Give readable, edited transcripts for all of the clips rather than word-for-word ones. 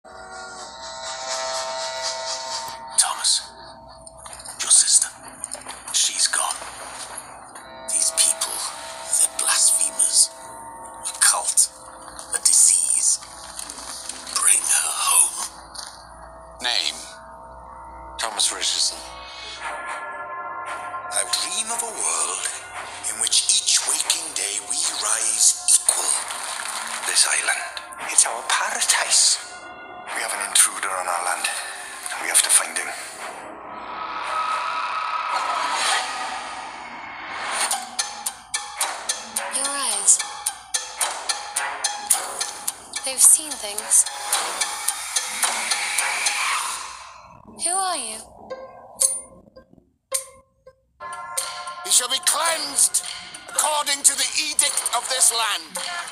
Thomas, your sister, she's gone. These people, they're blasphemers. A cult, a disease. Bring her home. Name? Thomas Richardson. I dream of a world in which each waking day we rise equal. This island, it's our paradise. We have an intruder on our land, and we have to find him. Your eyes. They've seen things. Who are you? He shall be cleansed according to the edict of this land.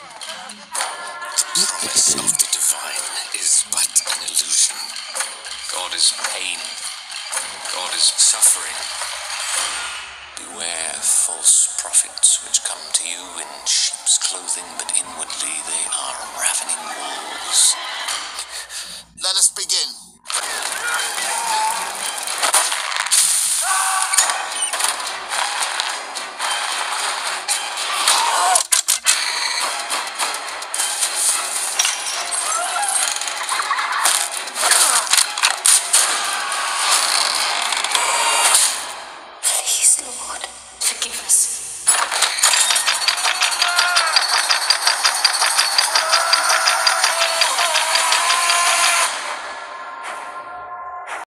The promise of the divine is but an illusion. God is pain. God is suffering. Beware false prophets which come to you in sheep's clothing, but inwardly they are ravening wolves. Let us begin.